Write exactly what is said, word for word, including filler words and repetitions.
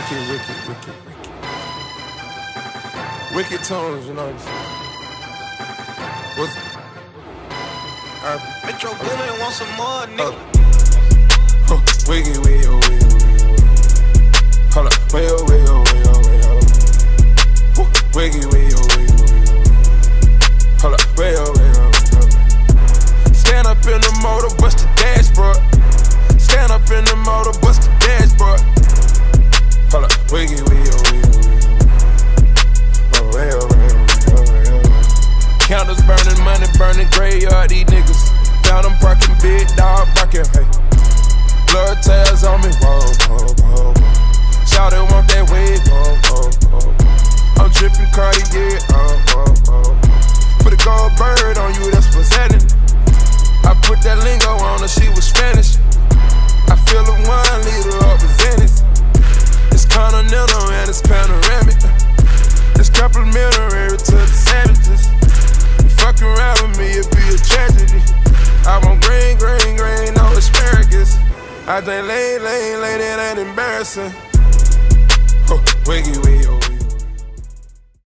wicked, wicked, wicked, wicked. Wicked tones, you know. What's uh, Metro Boomin want some more, nigga. Uh, uh, wicked, wicked, wicked, wicked. Hold up, way oh, way oh, way oh, way oh. Wicked, wicked, wicked, wicked. Hold up, way oh, way oh, way oh. Stand up in the motor, bust the dashboard. Stand up in the motor, bust the dashboard. Hold up, wicked, wicked, wicked, wicked. Oh, way oh, way oh, way oh, way oh. Counters burning, money burning, graveyard, these niggas. Found them parking, big dog barking, hey. Blood tails on me, whoa, whoa, whoa, whoa. Shawty want that wig, whoa, whoa, whoa. I'm tripping Cartier, oh, oh, oh. Put a gold bird on you, that's presenting. I put that lingo on her, she was Spanish. I feel a one liter of Zenith. It's continental and it's panoramic. It's complimentary to the savages. You fuck around with me, it'd be a tragedy. I want green, green, green, no asparagus. I think lane, lane, lane, it ain't embarrassing. Oh, wiggy, wiggy, oh,